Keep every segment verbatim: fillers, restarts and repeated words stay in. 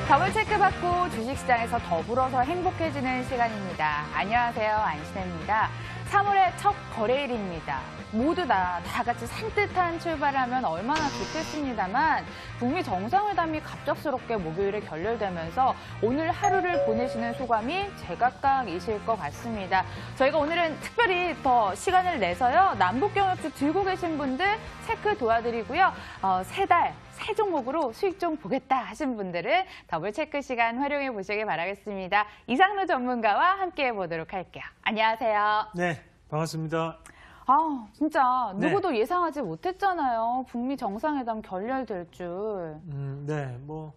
더블 체크받고 주식시장에서 더불어서 행복해지는 시간입니다. 안녕하세요, 안신혜입니다. 삼월의 첫 거래일입니다. 모두 다, 다 같이 산뜻한 출발을 하면 얼마나 좋겠습니다만 북미 정상회담이 갑작스럽게 목요일에 결렬되면서 오늘 하루를 보내시는 소감이 제각각이실 것 같습니다. 저희가 오늘은 특별히 더 시간을 내서요. 남북경협주 들고 계신 분들 체크 도와드리고요. 어, 세 달, 세 종목으로 수익 좀 보겠다 하신 분들은 더블 체크 시간 활용해 보시길 바라겠습니다. 이상로 전문가와 함께 해보도록 할게요. 안녕하세요. 네, 반갑습니다. 아, 진짜 누구도 네. 예상하지 못했잖아요. 북미 정상회담 결렬될 줄. 음, 네, 뭐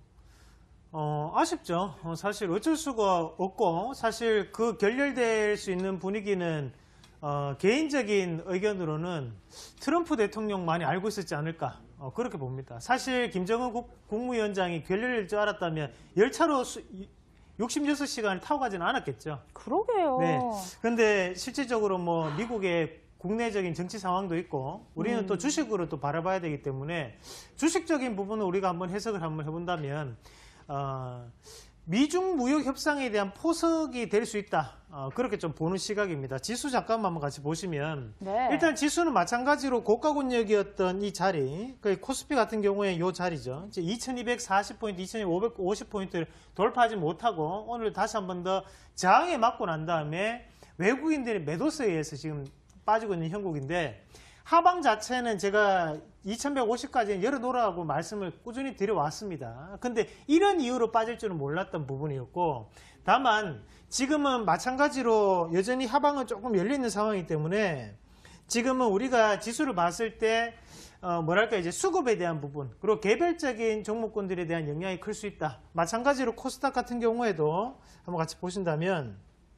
어, 아쉽죠. 어, 사실 어쩔 수가 없고 사실 그 결렬될 수 있는 분위기는 어, 개인적인 의견으로는 트럼프 대통령 많이 알고 있었지 않을까. 어, 그렇게 봅니다. 사실 김정은 국, 국무위원장이 결렬될 줄 알았다면 열차로 수, 육십육 시간을 타고 가지는 않았겠죠. 그러게요. 네. 그런데 실질적으로 뭐 미국의 국내적인 정치 상황도 있고 우리는 음. 또 주식으로 또 바라봐야 되기 때문에 주식적인 부분을 우리가 한번 해석을 한번 해본다면 어, 미중 무역 협상에 대한 포석이 될 수 있다. 어, 그렇게 좀 보는 시각입니다. 지수 잠깐만 한번 같이 보시면 네. 일단 지수는 마찬가지로 고가권역이었던 이 자리, 그 코스피 같은 경우에 이 자리죠. 이제 이천이백사십 포인트, 이천오백오십 포인트를 돌파하지 못하고 오늘 다시 한 번 더 저항에 맞고 난 다음에 외국인들의 매도세에 의해서 지금 빠지고 있는 형국인데 하방 자체는 제가 이천백오십까지 열어놓으라고 말씀을 꾸준히 드려왔습니다. 근데 이런 이유로 빠질 줄은 몰랐던 부분이었고 다만 지금은 마찬가지로 여전히 하방은 조금 열려있는 상황이기 때문에 지금은 우리가 지수를 봤을 때 어 뭐랄까 이제 수급에 대한 부분 그리고 개별적인 종목군들에 대한 영향이 클 수 있다. 마찬가지로 코스닥 같은 경우에도 한번 같이 보신다면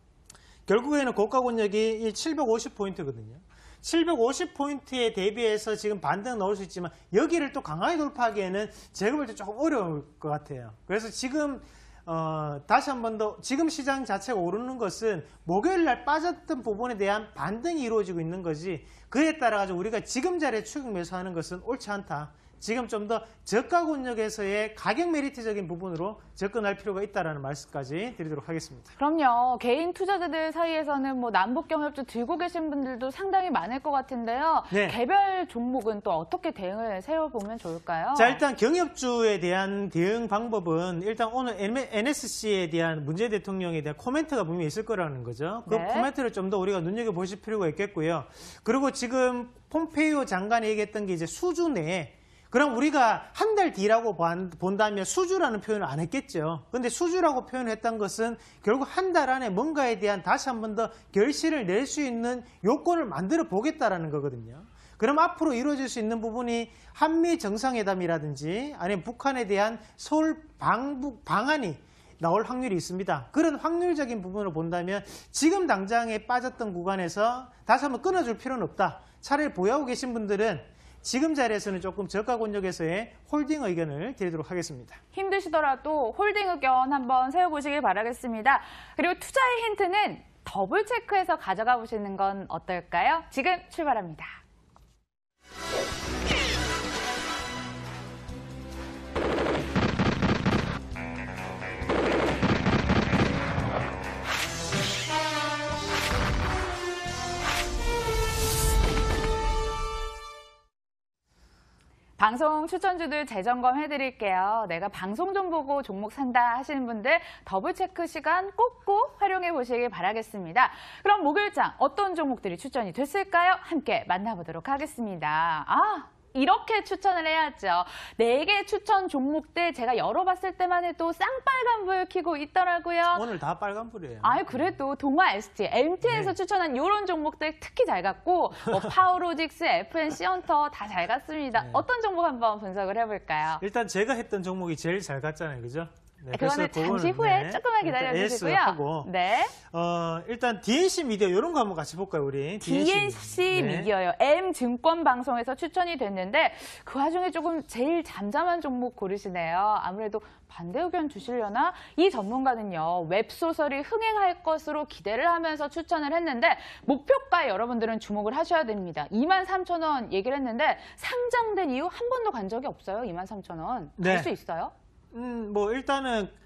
결국에는 고가권역이 칠백오십 포인트거든요. 칠백오십 포인트에 대비해서 지금 반등 넣을 수 있지만 여기를 또 강하게 돌파하기에는 제가 볼 때 조금 어려울 것 같아요. 그래서 지금 어, 다시 한 번 더 지금 시장 자체가 오르는 것은 목요일 날 빠졌던 부분에 대한 반등이 이루어지고 있는 거지 그에 따라 가지고 우리가 지금 자리에 추격 매수하는 것은 옳지 않다. 지금 좀 더 저가 권역에서의 가격 메리트적인 부분으로 접근할 필요가 있다는 말씀까지 드리도록 하겠습니다. 그럼요. 개인 투자자들 사이에서는 뭐 남북경협주 들고 계신 분들도 상당히 많을 것 같은데요. 네. 개별 종목은 또 어떻게 대응을 세워보면 좋을까요? 자, 일단 경협주에 대한 대응 방법은 일단 오늘 엔에스씨에 대한 문재인 대통령에 대한 코멘트가 분명히 있을 거라는 거죠. 그 네. 코멘트를 좀 더 우리가 눈여겨보실 필요가 있겠고요. 그리고 지금 폼페이오 장관이 얘기했던 게 이제 수주 내에 그럼 우리가 한 달 뒤라고 본다면 수주라는 표현을 안 했겠죠. 그런데 수주라고 표현했던 것은 결국 한 달 안에 뭔가에 대한 다시 한 번 더 결실을 낼 수 있는 요건을 만들어 보겠다라는 거거든요. 그럼 앞으로 이루어질 수 있는 부분이 한미 정상회담이라든지 아니면 북한에 대한 서울 방북 방안이 나올 확률이 있습니다. 그런 확률적인 부분을 본다면 지금 당장에 빠졌던 구간에서 다시 한번 끊어줄 필요는 없다. 차라리 보유하고 계신 분들은 지금 자리에서는 조금 저가 권역에서의 홀딩 의견을 드리도록 하겠습니다. 힘드시더라도 홀딩 의견 한번 세워보시길 바라겠습니다. 그리고 투자의 힌트는 더블 체크해서 가져가 보시는 건 어떨까요? 지금 출발합니다. 방송 추천주들 재점검 해드릴게요. 내가 방송 좀 보고 종목 산다 하시는 분들 더블 체크 시간 꼭꼭 활용해 보시길 바라겠습니다. 그럼 목요일장 어떤 종목들이 추천이 됐을까요? 함께 만나보도록 하겠습니다. 아, 이렇게 추천을 해야죠. 네 개 추천 종목들 제가 열어봤을 때만 해도 쌍빨간불 켜고 있더라고요. 오늘 다 빨간불이에요. 아유, 그래도 동아 에스티, 엠티에서 네. 추천한 이런 종목들 특히 잘 갔고 뭐 파워로직스, 에프엔씨 헌터 다 잘 갔습니다. 네. 어떤 종목 한번 분석을 해볼까요? 일단 제가 했던 종목이 제일 잘 갔잖아요. 그죠? 네, 그거는 그래서 잠시 그거는, 후에 네, 조금만 일단 기다려주시고요. 에스 하고, 네. 어, 일단 디엔씨 미디어 이런 거 한번 같이 볼까요, 우리? 디엔씨 네. 미디어요. M증권 방송에서 추천이 됐는데 그 와중에 조금 제일 잠잠한 종목 고르시네요. 아무래도 반대 의견 주시려나? 이 전문가는요. 웹소설이 흥행할 것으로 기대를 하면서 추천을 했는데 목표가에 여러분들은 주목을 하셔야 됩니다. 이만 삼천 원 얘기를 했는데 상장된 이후 한 번도 간 적이 없어요. 이만 삼천 원. 갈 네. 수 있어요? 음, 뭐 일단은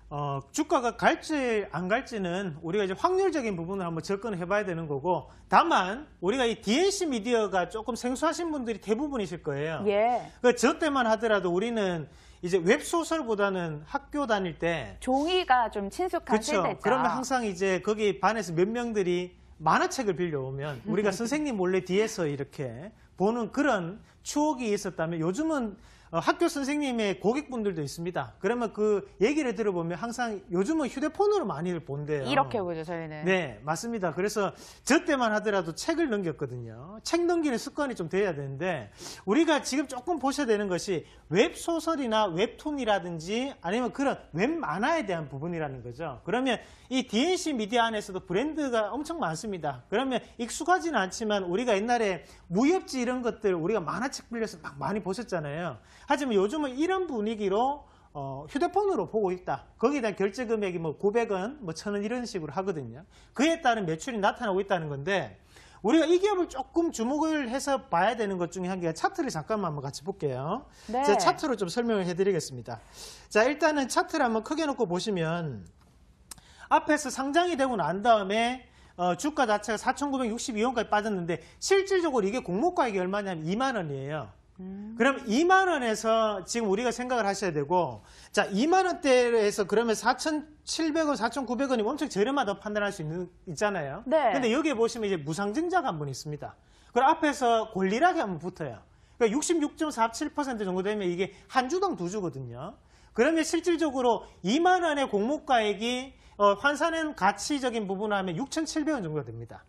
어, 주가가 갈지 안 갈지는 우리가 이제 확률적인 부분을 한번 접근을 해봐야 되는 거고, 다만 우리가 이 디엔씨 미디어가 조금 생소하신 분들이 대부분이실 거예요. 예. 그 저 때만 하더라도 우리는 이제 웹소설보다는 학교 다닐 때 종이가 좀 친숙한 그렇죠. 세대죠. 그러면 항상 이제 거기 반에서 몇 명들이 만화책을 빌려오면 우리가 선생님 몰래 뒤에서 이렇게 보는 그런 추억이 있었다면, 요즘은 어, 학교 선생님의 고객분들도 있습니다. 그러면 그 얘기를 들어보면 항상 요즘은 휴대폰으로 많이들 본대요. 이렇게 보죠, 저희는. 네, 맞습니다. 그래서 저 때만 하더라도 책을 넘겼거든요. 책 넘기는 습관이 좀 돼야 되는데, 우리가 지금 조금 보셔야 되는 것이 웹소설이나 웹툰이라든지 아니면 그런 웹만화에 대한 부분이라는 거죠. 그러면 이 디엔씨 미디어 안에서도 브랜드가 엄청 많습니다. 그러면 익숙하지는 않지만 우리가 옛날에 무협지 이런 것들 우리가 만화책 빌려서 막 많이 보셨잖아요. 하지만 요즘은 이런 분위기로 어, 휴대폰으로 보고 있다. 거기에 대한 결제 금액이 뭐 구백 원, 뭐 천 원 이런 식으로 하거든요. 그에 따른 매출이 나타나고 있다는 건데, 우리가 이 기업을 조금 주목을 해서 봐야 되는 것 중에 한 개가 차트를 잠깐만 한번 같이 볼게요. 네. 제가 차트로 좀 설명을 해드리겠습니다. 자, 일단은 차트를 한번 크게 놓고 보시면 앞에서 상장이 되고 난 다음에 어, 주가 자체가 사천구백육십이 원까지 빠졌는데, 실질적으로 이게 공모가액이 얼마냐면 이만 원이에요. 음. 그럼 이만 원에서 지금 우리가 생각을 하셔야 되고, 자, 이만 원대에서 그러면 사천칠백 원, 사천구백 원이면 엄청 저렴하다고 판단할 수 있는, 있잖아요. 네. 근데 여기에 보시면 이제 무상증자가 한 분 있습니다. 그럼 앞에서 골리락이 한 번 붙어요. 그러니까 육십육 점 사칠 퍼센트 정도 되면 이게 한 주당 두 주거든요. 그러면 실질적으로 이만 원의 공모가액이 어, 환산은 가치적인 부분을 하면 육천칠백 원 정도가 됩니다.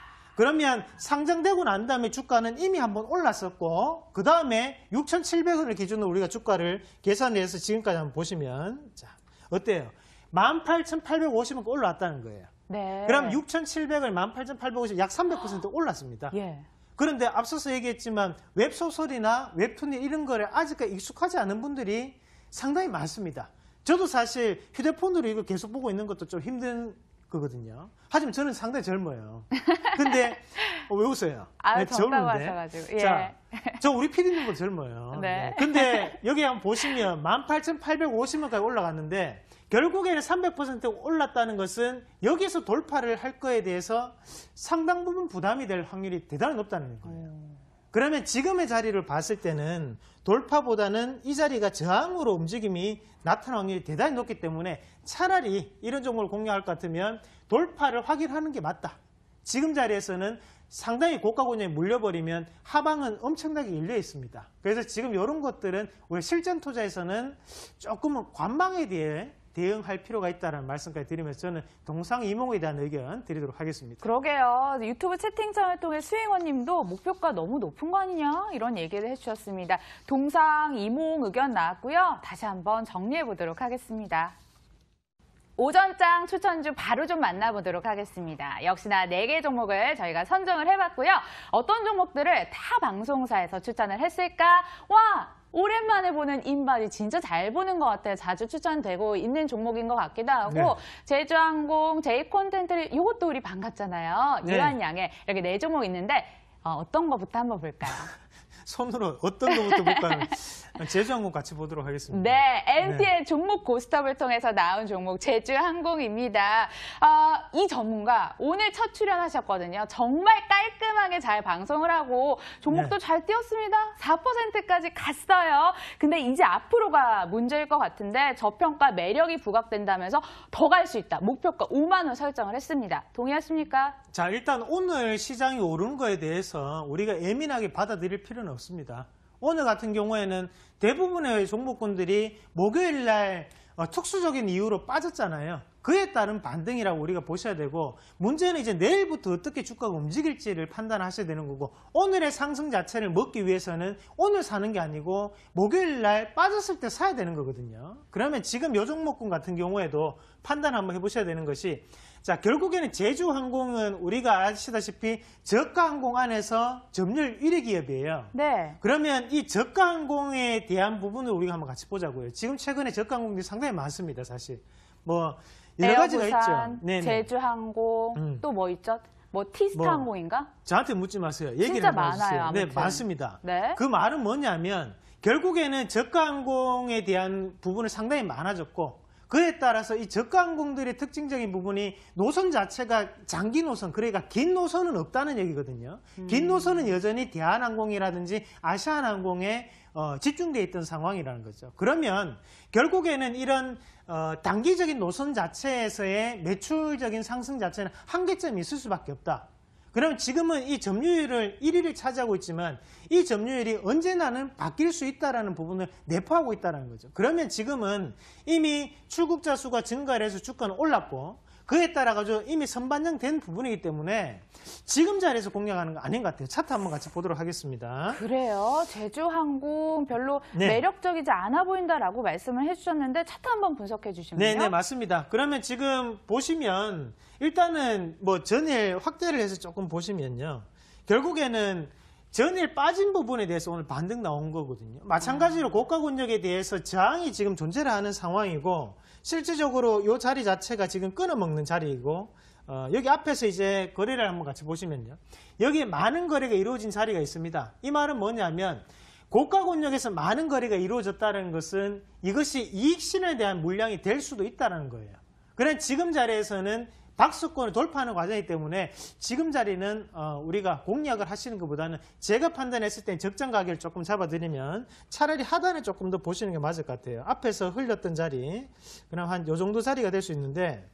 그러면 상장되고 난 다음에 주가는 이미 한번 올랐었고, 그 다음에 육천칠백 원을 기준으로 우리가 주가를 계산해서 지금까지 한번 보시면, 자, 어때요? 만 팔천팔백오십 원까지 올라왔다는 거예요. 네. 그럼 육천칠백 원, 만 팔천팔백오십 원, 약 삼백 퍼센트 올랐습니다. 예. 그런데 앞서서 얘기했지만 웹소설이나 웹툰이 이런 거를 아직까지 익숙하지 않은 분들이 상당히 많습니다. 저도 사실 휴대폰으로 이거 계속 보고 있는 것도 좀 힘든 거거든요. 하지만 저는 상당히 젊어요. 근데 어, 왜 웃어요? 아, 네, 젊다고 젊은데. 하셔가지고. 예. 자, 저 우리 피디님보다 젊어요. 네. 네. 근데 여기 한번 보시면 만 팔천팔백오십 원까지 올라갔는데, 결국에는 삼백 퍼센트 올랐다는 것은 여기서 돌파를 할 거에 대해서 상당 부분 부담이 될 확률이 대단히 높다는 거예요. 음. 그러면 지금의 자리를 봤을 때는 돌파보다는 이 자리가 저항으로 움직임이 나타날 확률이 대단히 높기 때문에 차라리 이런 종목을 공략할 것 같으면 돌파를 확인하는 게 맞다. 지금 자리에서는 상당히 고가 권역에 물려버리면 하방은 엄청나게 열려 있습니다. 그래서 지금 이런 것들은 우리 실전 투자에서는 조금은 관망에 대해 대응할 필요가 있다는 말씀까지 드리면서 저는 동상이몽에 대한 의견 드리도록 하겠습니다. 그러게요. 유튜브 채팅창을 통해 수행원님도 목표가 너무 높은 거 아니냐 이런 얘기를 해주셨습니다. 동상이몽 의견 나왔고요. 다시 한번 정리해 보도록 하겠습니다. 오전장 추천주 바로 좀 만나보도록 하겠습니다. 역시나 네 개 종목을 저희가 선정을 해봤고요. 어떤 종목들을 타 방송사에서 추천을 했을까? 와! 오랜만에 보는 인바디 진짜 잘 보는 것 같아요. 자주 추천되고 있는 종목인 것 같기도 하고 네. 제주항공, 제이콘텐트 이것도 우리 반갑잖아요. 네. 이러한 양에 이렇게 네 종목 있는데 어, 어떤 거부터 한번 볼까요? 손으로 어떤 거부터 볼까요? 제주항공 같이 보도록 하겠습니다. 네, 엠티의 네. 종목 고스톱을 통해서 나온 종목 제주항공입니다. 아, 이 전문가 오늘 첫 출연하셨거든요. 정말 깔끔하게 잘 방송을 하고 종목도 네. 잘 뛰었습니다. 사 퍼센트까지 갔어요. 근데 이제 앞으로가 문제일 것 같은데 저평가 매력이 부각된다면서 더 갈 수 있다. 목표가 오만 원 설정을 했습니다. 동의하십니까? 자, 일단 오늘 시장이 오른 거에 대해서 우리가 예민하게 받아들일 필요는 없습니다. 오늘 같은 경우에는 대부분의 종목군들이 목요일 날 어, 특수적인 이유로 빠졌잖아요. 그에 따른 반등이라고 우리가 보셔야 되고, 문제는 이제 내일부터 어떻게 주가가 움직일지를 판단하셔야 되는 거고, 오늘의 상승 자체를 먹기 위해서는 오늘 사는 게 아니고 목요일 날 빠졌을 때 사야 되는 거거든요. 그러면 지금 요 종목군 같은 경우에도 판단 한번 해보셔야 되는 것이, 자, 결국에는 제주항공은 우리가 아시다시피 저가항공 안에서 점유율 일 위 기업이에요. 네. 그러면 이 저가항공에 대한 부분을 우리가 한번 같이 보자고요. 지금 최근에 저가항공들이 상당히 많습니다, 사실. 뭐 여러 가지가 에어부산, 있죠. 네네. 제주항공, 음. 또 뭐 있죠? 뭐 티스타항공인가? 저한테 묻지 마세요. 얘기를 진짜 한번 해주세요. 많아요, 네, 아무튼. 많습니다. 네. 그 말은 뭐냐면 결국에는 저가항공에 대한 부분이 상당히 많아졌고, 그에 따라서 이 저가항공들의 특징적인 부분이 노선 자체가 장기 노선, 그러니까 긴 노선은 없다는 얘기거든요. 음. 긴 노선은 여전히 대한항공이라든지 아시아나항공에 어, 집중되어 있던 상황이라는 거죠. 그러면 결국에는 이런 어, 단기적인 노선 자체에서의 매출적인 상승 자체는 한계점이 있을 수밖에 없다. 그럼 지금은 이 점유율을 일 위를 차지하고 있지만 이 점유율이 언제나는 바뀔 수 있다는 부분을 내포하고 있다는 거죠. 그러면 지금은 이미 출국자 수가 증가를 해서 주가는 올랐고 그에 따라 가지고 이미 선반영된 부분이기 때문에 지금 자리에서 공략하는 거 아닌 것 같아요. 차트 한번 같이 보도록 하겠습니다. 그래요. 제주항공 별로 네. 매력적이지 않아 보인다라고 말씀을 해주셨는데 차트 한번 분석해 주시면요. 네, 네, 맞습니다. 그러면 지금 보시면 일단은 뭐 전일 확대를 해서 조금 보시면요. 결국에는 전일 빠진 부분에 대해서 오늘 반등 나온 거거든요. 마찬가지로 고가 권역에 대해서 저항이 지금 존재를 하는 상황이고 실질적으로 이 자리 자체가 지금 끊어먹는 자리이고 어, 여기 앞에서 이제 거래를 한번 같이 보시면요. 여기에 많은 거래가 이루어진 자리가 있습니다. 이 말은 뭐냐면 고가 권역에서 많은 거래가 이루어졌다는 것은 이것이 이익 실현에 대한 물량이 될 수도 있다는 거예요. 그래 지금 자리에서는 박스권을 돌파하는 과정이기 때문에 지금 자리는 어, 우리가 공략을 하시는 것보다는 제가 판단했을 때 적정 가격을 조금 잡아드리면 차라리 하단에 조금 더 보시는 게 맞을 것 같아요. 앞에서 흘렸던 자리, 그럼 한 요 정도 자리가 될 수 있는데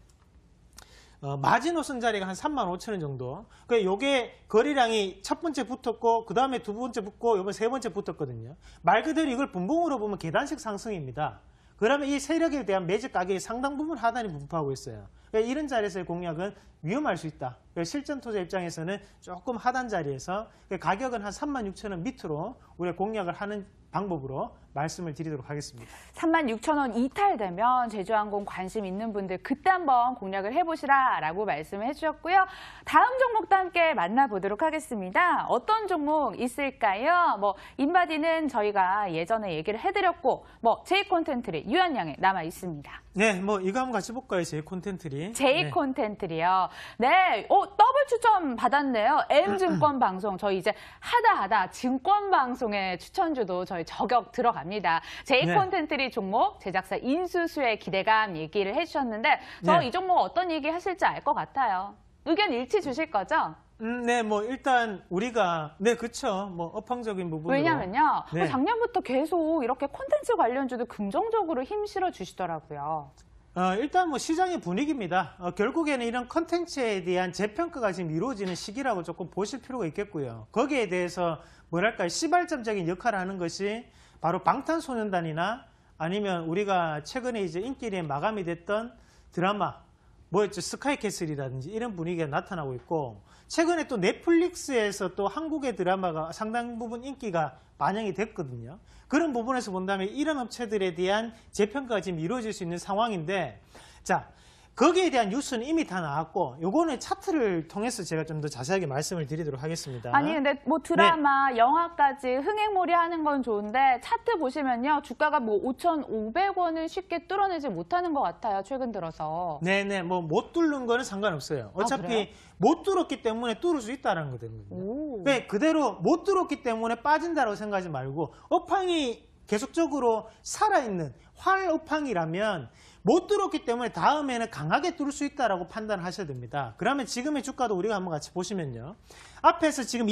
어, 마지노선 자리가 한 삼만 오천 원 정도. 그 요게 거래량이 첫 번째 붙었고 그 다음에 두 번째 붙고 이번 세 번째 붙었거든요. 말 그대로 이걸 분봉으로 보면 계단식 상승입니다. 그러면 이 세력에 대한 매집 가격이 상당 부분 하단이 분포하고 있어요. 그러니까 이런 자리에서의 공략은 위험할 수 있다. 실전 투자 입장에서는 조금 하단 자리에서 가격은 한 삼만 육천 원 밑으로 우리가 공략을 하는 방법으로 말씀을 드리도록 하겠습니다. 삼만 육천 원 이탈되면 제주항공 관심 있는 분들 그때 한번 공략을 해보시라라고 말씀을 해주셨고요. 다음 종목도 함께 만나보도록 하겠습니다. 어떤 종목 있을까요? 뭐 인바디는 저희가 예전에 얘기를 해드렸고 뭐 제이 콘텐트리 유한양에 남아 있습니다. 네, 뭐 이거 한번 같이 볼까요? 제이 콘텐트리. 제이 네. 콘텐트리요. 네, 어, 더블 추천 받았네요. M증권 방송 저희 이제 하다 하다 증권 방송의 추천주도 저희 저격 들어갑니다. 제이 네. 콘텐트리 종목 제작사 인수수의 기대감 얘기를 해주셨는데 저 이 네. 종목 어떤 얘기 하실지 알 것 같아요. 의견 일치 주실 거죠? 음, 네, 뭐 일단 우리가 네, 그렇죠. 뭐 업황적인 부분으로. 왜냐면요. 네. 작년부터 계속 이렇게 콘텐츠 관련주도 긍정적으로 힘 실어 주시더라고요. 어, 일단 뭐 시장의 분위기입니다. 어, 결국에는 이런 컨텐츠에 대한 재평가가 지금 이루어지는 시기라고 조금 보실 필요가 있겠고요. 거기에 대해서 뭐랄까 시발점적인 역할을 하는 것이 바로 방탄소년단이나 아니면 우리가 최근에 이제 인기리에 마감이 됐던 드라마 뭐였죠? 스카이캐슬이라든지 이런 분위기가 나타나고 있고 최근에 또 넷플릭스에서 또 한국의 드라마가 상당 부분 인기가 반영이 됐거든요. 그런 부분에서 본다면 이런 업체들에 대한 재평가가 지금 이루어질 수 있는 상황인데 자 거기에 대한 뉴스는 이미 다 나왔고 요거는 차트를 통해서 제가 좀 더 자세하게 말씀을 드리도록 하겠습니다. 아니 근데 뭐 드라마, 네. 영화까지 흥행몰이 하는 건 좋은데 차트 보시면요. 주가가 뭐 오천오백 원을 쉽게 뚫어내지 못하는 것 같아요. 최근 들어서. 네네. 뭐 못 뚫는 거는 상관없어요. 어차피 아, 못 뚫었기 때문에 뚫을 수 있다는 거거든요. 그러니까 그대로 못 뚫었기 때문에 빠진다고 생각하지 말고 업황이 계속적으로 살아있는 활 업황이라면 못 뚫었기 때문에 다음에는 강하게 뚫을 수 있다라고 판단하셔야 됩니다. 그러면 지금의 주가도 우리가 한번 같이 보시면요. 앞에서 지금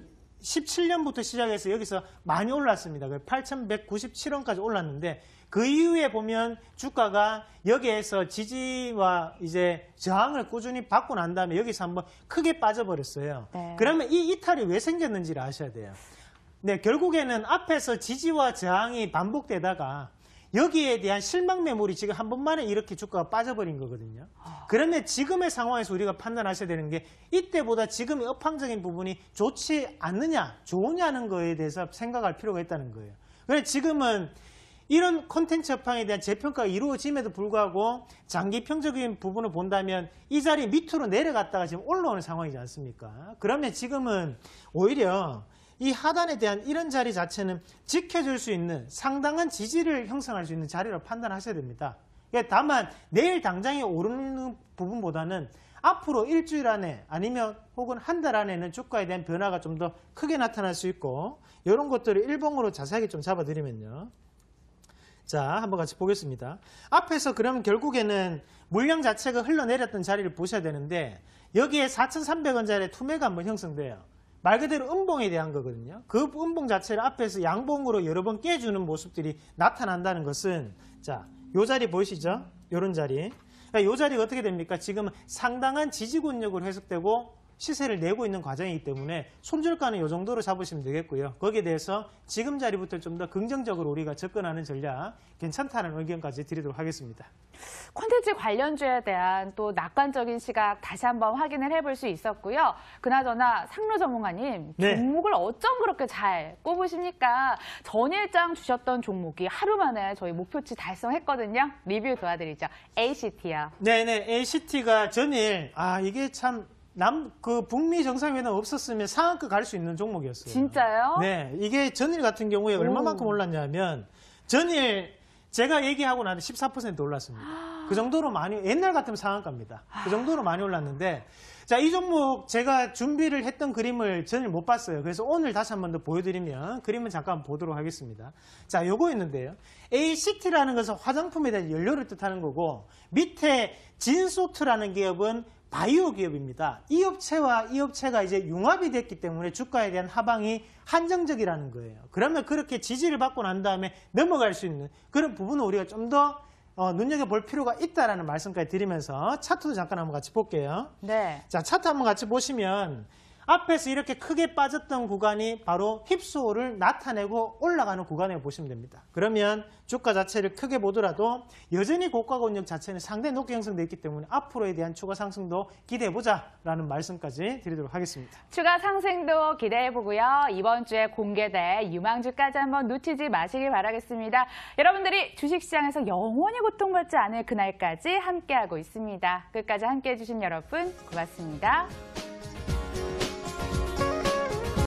이천십칠 년부터 시작해서 여기서 많이 올랐습니다. 팔천백구십칠 원까지 올랐는데 그 이후에 보면 주가가 여기에서 지지와 이제 저항을 꾸준히 받고 난 다음에 여기서 한번 크게 빠져버렸어요. 네. 그러면 이 이탈이 왜 생겼는지를 아셔야 돼요. 네, 결국에는 앞에서 지지와 저항이 반복되다가 여기에 대한 실망 매물이 지금 한 번만에 이렇게 주가가 빠져버린 거거든요. 그러면 지금의 상황에서 우리가 판단하셔야 되는 게 이때보다 지금의 업황적인 부분이 좋지 않느냐, 좋으냐는 거에 대해서 생각할 필요가 있다는 거예요. 그래서 지금은 이런 콘텐츠 업황에 대한 재평가가 이루어짐에도 불구하고 장기 평적인 부분을 본다면 이 자리 밑으로 내려갔다가 지금 올라오는 상황이지 않습니까? 그러면 지금은 오히려 이 하단에 대한 이런 자리 자체는 지켜줄 수 있는 상당한 지지를 형성할 수 있는 자리로 판단하셔야 됩니다. 다만 내일 당장에 오르는 부분보다는 앞으로 일주일 안에 아니면 혹은 한 달 안에는 주가에 대한 변화가 좀 더 크게 나타날 수 있고 이런 것들을 일봉으로 자세하게 좀 잡아드리면요. 자, 한번 같이 보겠습니다. 앞에서 그럼 결국에는 물량 자체가 흘러내렸던 자리를 보셔야 되는데 여기에 사천삼백 원짜리 투매가 한번 형성돼요. 말 그대로 음봉에 대한 거거든요. 그 음봉 자체를 앞에서 양봉으로 여러 번 깨주는 모습들이 나타난다는 것은 자, 요 자리 보이시죠? 요런 자리. 그러니까 요 자리가 어떻게 됩니까? 지금 상당한 지지권력으로 해석되고 시세를 내고 있는 과정이기 때문에 손절가는 이 정도로 잡으시면 되겠고요. 거기에 대해서 지금 자리부터 좀 더 긍정적으로 우리가 접근하는 전략 괜찮다는 의견까지 드리도록 하겠습니다. 콘텐츠 관련주에 대한 또 낙관적인 시각 다시 한번 확인을 해볼 수 있었고요. 그나저나 상로 전문가님, 네. 종목을 어쩜 그렇게 잘 꼽으십니까? 전일장 주셨던 종목이 하루 만에 저희 목표치 달성했거든요. 리뷰 도와드리죠. 에이씨티요. 네네, 에이씨티가 전일 아 이게 참 남, 그 북미 정상회담 없었으면 상한가 갈 수 있는 종목이었어요. 진짜요? 네, 이게 전일 같은 경우에 오. 얼마만큼 올랐냐면 전일 제가 얘기하고 나서 십사 퍼센트 올랐습니다. 그 정도로 많이, 옛날 같으면 상한가입니다. 그 정도로 많이 올랐는데 자, 이 종목 제가 준비를 했던 그림을 전일 못 봤어요. 그래서 오늘 다시 한 번 더 보여드리면 그림을 잠깐 보도록 하겠습니다. 자, 요거 있는데요. 에이씨티라는 것은 화장품에 대한 연료를 뜻하는 거고 밑에 진소트라는 기업은 바이오 기업입니다. 이 업체와 이 업체가 이제 융합이 됐기 때문에 주가에 대한 하방이 한정적이라는 거예요. 그러면 그렇게 지지를 받고 난 다음에 넘어갈 수 있는 그런 부분을 우리가 좀 더 어, 눈여겨볼 필요가 있다라는 말씀까지 드리면서 차트도 잠깐 한번 같이 볼게요. 네. 자, 차트 한번 같이 보시면 앞에서 이렇게 크게 빠졌던 구간이 바로 휩소를 나타내고 올라가는 구간이라고 보시면 됩니다. 그러면 주가 자체를 크게 보더라도 여전히 고가 권역 자체는 상당히 높게 형성되어 있기 때문에 앞으로에 대한 추가 상승도 기대해보자라는 말씀까지 드리도록 하겠습니다. 추가 상승도 기대해보고요. 이번 주에 공개될 유망주까지 한번 놓치지 마시길 바라겠습니다. 여러분들이 주식시장에서 영원히 고통받지 않을 그날까지 함께하고 있습니다. 끝까지 함께해 주신 여러분 고맙습니다.